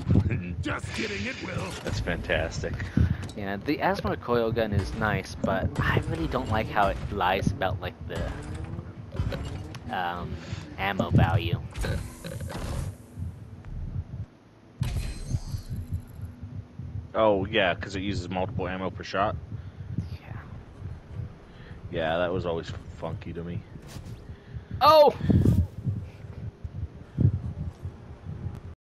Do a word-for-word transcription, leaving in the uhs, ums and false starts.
Just kidding, it will. That's fantastic. Yeah, the asthma recoil gun is nice, but I really don't like how it lies about like the um, ammo value. Oh yeah, because it uses multiple ammo per shot. Yeah. Yeah, that was always funky to me. Oh!